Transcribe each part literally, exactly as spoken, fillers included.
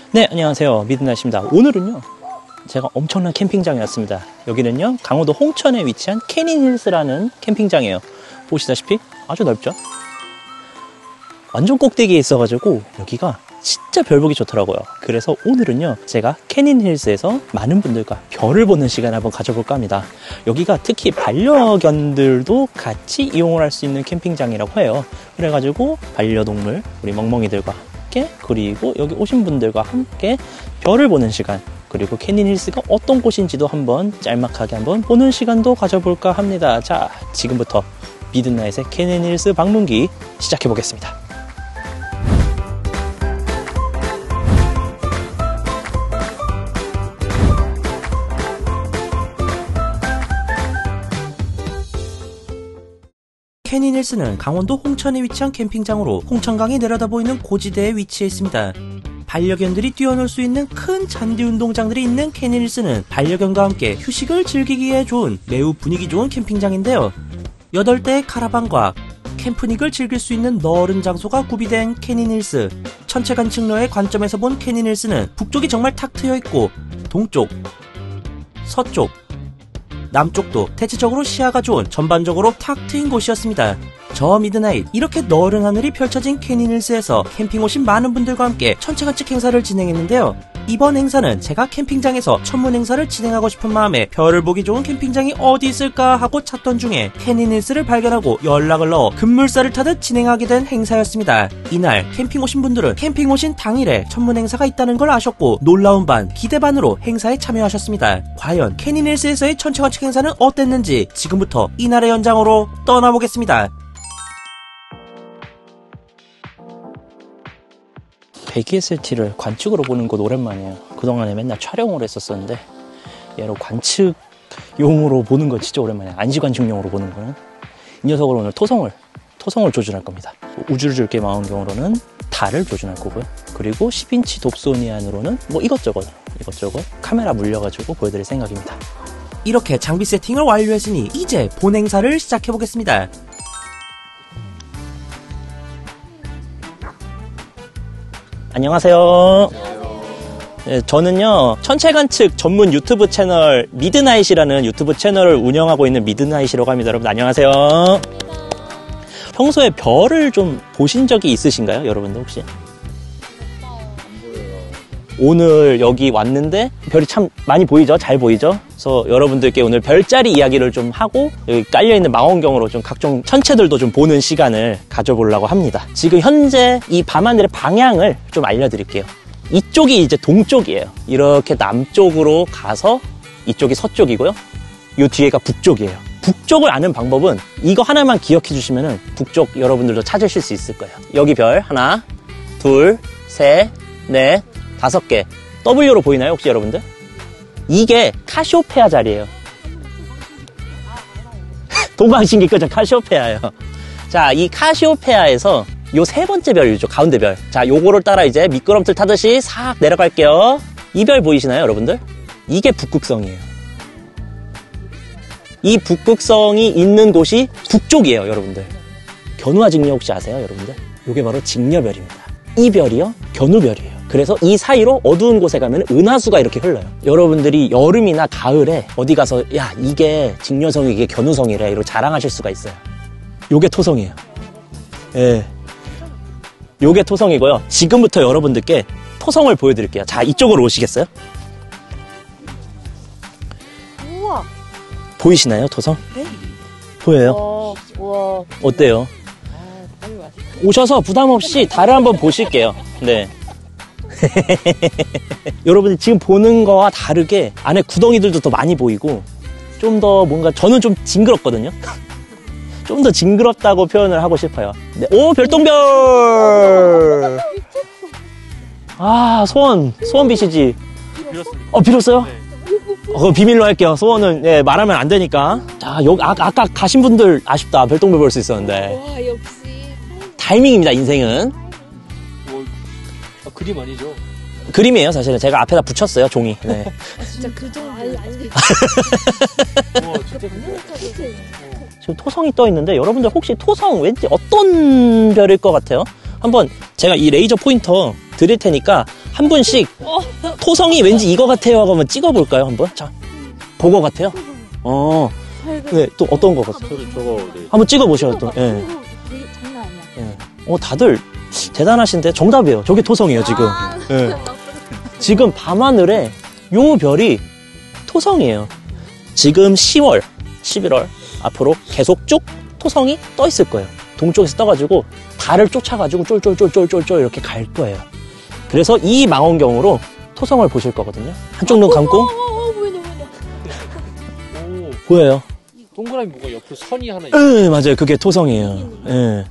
네, 안녕하세요. 미드나잇입니다. 오늘은요, 제가 엄청난 캠핑장에 왔습니다. 여기는요, 강원도 홍천에 위치한 캐닌힐스라는 캠핑장이에요. 보시다시피 아주 넓죠? 완전 꼭대기에 있어가지고 여기가 진짜 별 보기 좋더라고요. 그래서 오늘은요, 제가 캐닌힐스에서 많은 분들과 별을 보는 시간을 한번 가져볼까 합니다. 여기가 특히 반려견들도 같이 이용을 할 수 있는 캠핑장이라고 해요. 그래가지고 반려동물, 우리 멍멍이들과 함께, 그리고 여기 오신 분들과 함께 별을 보는 시간, 그리고 캐닌힐스가 어떤 곳인지도 한번 짤막하게 한번 보는 시간도 가져볼까 합니다. 자, 지금부터 미드나잇의 캐닌힐스 방문기 시작해 보겠습니다. 캐닌힐스는 강원도 홍천에 위치한 캠핑장으로 홍천강이 내려다보이는 고지대에 위치해 있습니다. 반려견들이 뛰어놀 수 있는 큰 잔디 운동장들이 있는 캐닌힐스는 반려견과 함께 휴식을 즐기기에 좋은 매우 분위기 좋은 캠핑장인데요. 여덟 대의 카라반과 캠프닉을 즐길 수 있는 넓은 장소가 구비된 캐닌힐스. 천체 관측로의 관점에서 본 캐닌힐스는 북쪽이 정말 탁 트여 있고 동쪽, 서쪽, 남쪽도 대체적으로 시야가 좋은 전반적으로 탁 트인 곳이었습니다. 저 미드나잇, 이렇게 너른 하늘이 펼쳐진 캐닌힐스에서 캠핑 오신 많은 분들과 함께 천체 관측 행사를 진행했는데요. 이번 행사는 제가 캠핑장에서 천문 행사를 진행하고 싶은 마음에 별을 보기 좋은 캠핑장이 어디 있을까 하고 찾던 중에 캐닌힐스를 발견하고 연락을 넣어 급물살을 타듯 진행하게 된 행사였습니다. 이날 캠핑 오신 분들은 캠핑 오신 당일에 천문 행사가 있다는 걸 아셨고 놀라운 반, 기대 반으로 행사에 참여하셨습니다. 과연 캐닌힐스에서의 천체 관측 행사는 어땠는지 지금부터 이날의 연장으로 떠나보겠습니다. 백이에스엘티를 관측으로 보는 곳 오랜만이에요. 그동안에 맨날 촬영을 했었었는데 얘로 관측용으로 보는 건 진짜 오랜만이에요. 안시관측용으로 보는 거는. 이 녀석으로 오늘 토성을 토성을 조준할 겁니다. 우주를 줄게 망원경으로는 달을 조준할 거고요. 그리고 십 인치 돕소니안으로는 뭐 이것저것 이것저것 카메라 물려가지고 보여드릴 생각입니다. 이렇게 장비 세팅을 완료했으니 이제 본 행사를 시작해보겠습니다. 안녕하세요. 네, 저는요, 천체관측 전문 유튜브 채널 미드나잇이라는 유튜브 채널을 운영하고 있는 미드나잇이라고 합니다. 여러분 안녕하세요. 평소에 별을 좀 보신 적이 있으신가요, 여러분들 혹시? 오늘 여기 왔는데 별이 참 많이 보이죠? 잘 보이죠? 그래서 여러분들께 오늘 별자리 이야기를 좀 하고 여기 깔려있는 망원경으로 좀 각종 천체들도 좀 보는 시간을 가져보려고 합니다. 지금 현재 이 밤하늘의 방향을 좀 알려드릴게요. 이쪽이 이제 동쪽이에요. 이렇게 남쪽으로 가서 이쪽이 서쪽이고요. 이 뒤에가 북쪽이에요. 북쪽을 아는 방법은 이거 하나만 기억해 주시면은 북쪽 여러분들도 찾으실 수 있을 거예요. 여기 별 하나, 둘, 셋, 넷, 다섯 개. 더블유로 보이나요, 혹시 여러분들? 이게 카시오페아 자리예요. 동방신기 끄죠, 카시오페아예요. 자, 이 카시오페아에서 요 세 번째 별이죠, 가운데 별. 자, 요거를 따라 이제 미끄럼틀 타듯이 싹 내려갈게요. 이 별 보이시나요, 여러분들? 이게 북극성이에요. 이 북극성이 있는 곳이 북쪽이에요, 여러분들. 견우와 직녀 혹시 아세요, 여러분들? 요게 바로 직녀별입니다. 이 별이요, 견우별이에요. 그래서 이 사이로 어두운 곳에 가면 은하수가 이렇게 흘러요. 여러분들이 여름이나 가을에 어디 가서 야, 이게 직녀성이 이게 견우성이래 이러고 자랑하실 수가 있어요. 요게 토성이에요. 예. 요게 토성이고요. 지금부터 여러분들께 토성을 보여드릴게요. 자, 이쪽으로 오시겠어요? 우와. 보이시나요, 토성? 네. 보여요? 어, 우와. 어때요? 아, 오셔서 부담 없이 달을 한번 보실게요. 네. 여러분들 지금 보는 거와 다르게 안에 구덩이들도 더 많이 보이고 좀 더 뭔가 저는 좀 징그럽거든요. 좀 더 징그럽다고 표현을 하고 싶어요. 네. 오, 별똥별. 아, 소원 소원 비시지. 빌었습니다. 어, 빌었어요? 네. 어, 그거 비밀로 할게요. 소원은 예, 말하면 안 되니까. 자, 여기 아, 아까 가신 분들 아쉽다. 별똥별 볼 수 있었는데. 와, 역시. 타이밍입니다, 인생은. 뭐, 아, 그림 아니죠? 그림이에요, 사실은. 제가 앞에다 붙였어요, 종이. 네. 아, 진짜 그 정도. 아니, 아니. 와, 진짜 근데. 지금 토성이 떠 있는데 여러분들 혹시 토성 왠지 어떤 별일 것 같아요? 한번 제가 이 레이저 포인터 드릴 테니까 한 분씩 토성이 왠지 이거 같아요 하고 한번 찍어볼까요? 한번? 자, 그거 같아요? 어, 네, 또 어떤 거 같아요? 저도 저거 네. 한번 찍어보셔요, 또. 예. 이게 장난 아니야. 예. 어, 다들 대단하신데 정답이에요. 저게 토성이에요, 지금. 예. 지금 밤하늘에 요 별이 토성이에요. 지금 시월, 십일월 앞으로 계속 쭉 토성이 떠 있을 거예요. 동쪽에서 떠가지고 달을 쫓아가지고 쫄쫄쫄쫄쫄쫄 이렇게 갈 거예요. 그래서 이 망원경으로 토성을 보실 거거든요. 한쪽 눈 감고 어, 어, 보인다, 보인다. 오, 보여요. 동그라미 뭐가 옆으로 선이 하나 있 네, 맞아요. 그게 토성이에요. 예.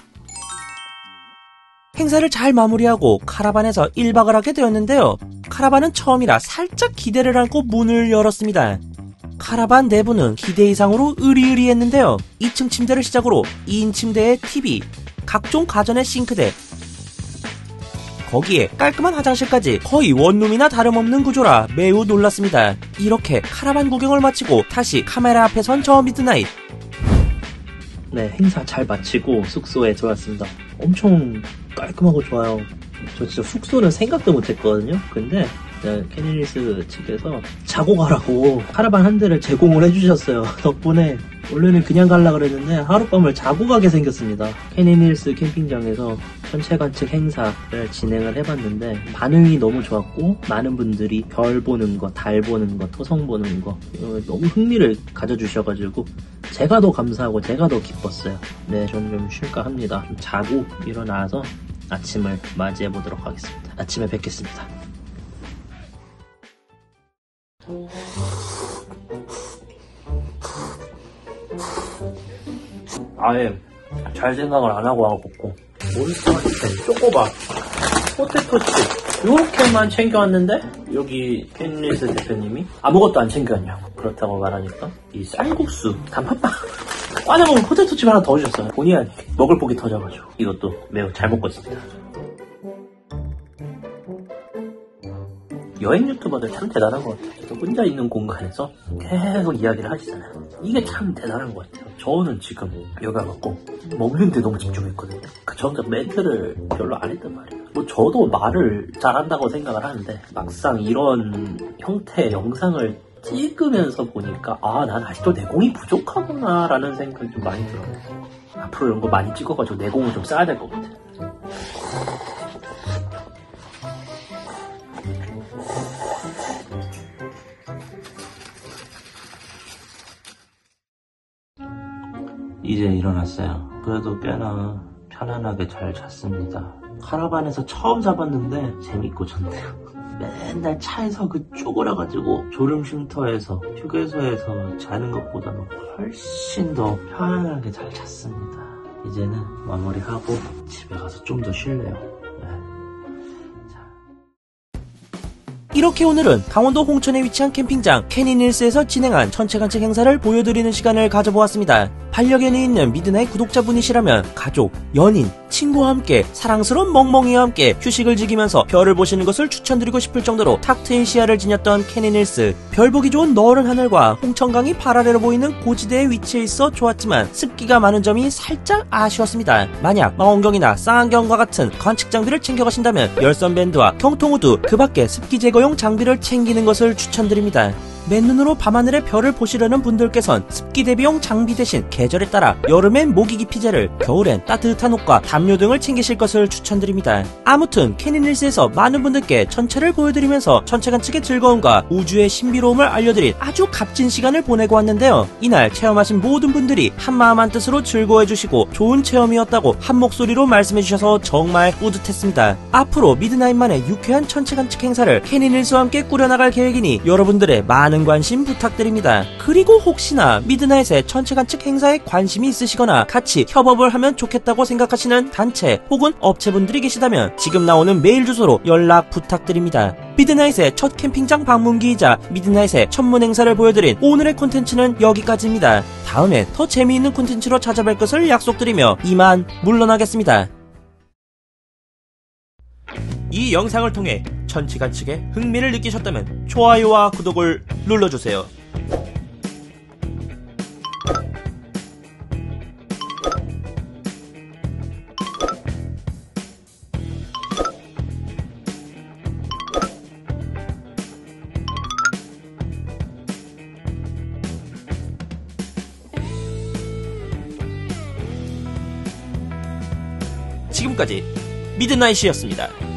행사를 잘 마무리하고 카라반에서 일 박을 하게 되었는데요. 카라반은 처음이라 살짝 기대를 안고 문을 열었습니다. 카라반 내부는 기대 이상으로 으리으리했는데요. 이 층 침대를 시작으로 이 인 침대에 티비, 각종 가전의 싱크대, 거기에 깔끔한 화장실까지 거의 원룸이나 다름없는 구조라 매우 놀랐습니다. 이렇게 카라반 구경을 마치고 다시 카메라 앞에 선 저 미드나잇. 네, 행사 잘 마치고 숙소에 들어왔습니다. 엄청 깔끔하고 좋아요. 저 진짜 숙소는 생각도 못했거든요. 근데 캐니닐스 측에서 자고 가라고 카라반 한 대를 제공을 해주셨어요. 덕분에 원래는 그냥 가려고 그랬는데 하룻밤을 자고 가게 생겼습니다. 캐니닐스 캠핑장에서 천체 관측 행사를 진행을 해봤는데 반응이 너무 좋았고 많은 분들이 별 보는 거, 달 보는 거, 토성 보는 거 너무 흥미를 가져주셔가지고 제가 더 감사하고 제가 더 기뻤어요. 네, 저는 좀 쉴까 합니다. 좀 자고 일어나서 아침을 맞이해보도록 하겠습니다. 아침에 뵙겠습니다. 아예 잘 생각을 안 하고 와갖고 몬스터한테 쪼꼬바, 포테토칩 요렇게만 챙겨왔는데 여기 캔리스 대표님이 아무것도 안 챙겨왔냐고 그렇다고 말하니까 이 쌀국수 단팥빵 빠져먹은 포테토칩 하나 더 주셨어요. 본의 아니게 먹을 복이 터져가지고 이것도 매우 잘 먹고 있습니다. 여행 유튜버들 참 대단한 것 같아요. 저도 혼자 있는 공간에서 계속 이야기를 하시잖아요. 이게 참 대단한 것 같아요. 저는 지금 여기 와갖고 먹는데 너무 집중했거든요. 그 전에 멘트를 별로 안 했단 말이에요. 뭐 저도 말을 잘한다고 생각을 하는데 막상 이런 형태의 영상을 찍으면서 보니까 아, 난 아직도 내공이 부족하구나 라는 생각이 좀 많이 들어요. 앞으로 이런 거 많이 찍어가지고 내공을 좀 쌓아야 될 것 같아요. 이제 일어났어요. 그래도 꽤나 편안하게 잘 잤습니다. 카라반에서 처음 자봤는데 재밌고 좋네요. 맨날 차에서 그 쪼그려가지고 졸음 쉼터에서 휴게소에서 자는 것보다는 훨씬 더 편안하게 잘 잤습니다. 이제는 마무리하고 집에 가서 좀 더 쉴래요. 네. 이렇게 오늘은 강원도 홍천에 위치한 캠핑장 캐니닐스에서 진행한 천체 관측 행사를 보여드리는 시간을 가져보았습니다. 반려견이 있는 미드나잇 구독자분이시라면 가족, 연인, 친구와 함께 사랑스러운 멍멍이와 함께 휴식을 즐기면서 별을 보시는 것을 추천드리고 싶을 정도로 탁 트인 시야를 지녔던 캐니닐스. 별 보기 좋은 너른 하늘과 홍천강이 발아래로 보이는 고지대에 위치해 있어 좋았지만 습기가 많은 점이 살짝 아쉬웠습니다. 만약 망원경이나 쌍안경과 같은 관측 장비를 챙겨가신다면 열선 밴드와 경통우드 그 밖에 습기 제거용 장비를 챙기는 것을 추천드립니다. 맨눈으로 밤하늘의 별을 보시려는 분들께선 습기 대비용 장비 대신 계절에 따라 여름엔 모기 기피제를, 겨울엔 따뜻한 옷과 담요 등을 챙기실 것을 추천드립니다. 아무튼 캐니닐스에서 많은 분들께 천체를 보여드리면서 천체 관측의 즐거움과 우주의 신비로움을 알려드릴 아주 값진 시간을 보내고 왔는데요. 이날 체험하신 모든 분들이 한마음 한뜻으로 즐거워해주시고 좋은 체험이었다고 한 목소리로 말씀해주셔서 정말 뿌듯했습니다. 앞으로 미드나잇만의 유쾌한 천체 관측 행사를 캐니닐스와 함께 꾸려나갈 계획이니 여러분들의 많은 많은 관심 부탁드립니다. 그리고 혹시나 미드나잇의 천체 관측 행사에 관심이 있으시거나 같이 협업을 하면 좋겠다고 생각하시는 단체 혹은 업체분들이 계시다면 지금 나오는 메일 주소로 연락 부탁드립니다. 미드나잇의 첫 캠핑장 방문기이자 미드나잇의 천문 행사를 보여드린 오늘의 콘텐츠는 여기까지입니다. 다음엔 더 재미있는 콘텐츠로 찾아뵐 것을 약속드리며 이만 물러나겠습니다. 이 영상을 통해 천체 관측에 흥미를 느끼셨다면 좋아요와 구독을 눌러주세요. 지금까지 미드나잇이었습니다.